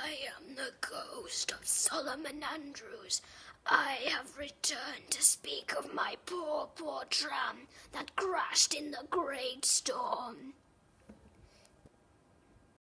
I am the ghost of Solomon Andrews. I have returned to speak of my poor tram that crashed in the great storm.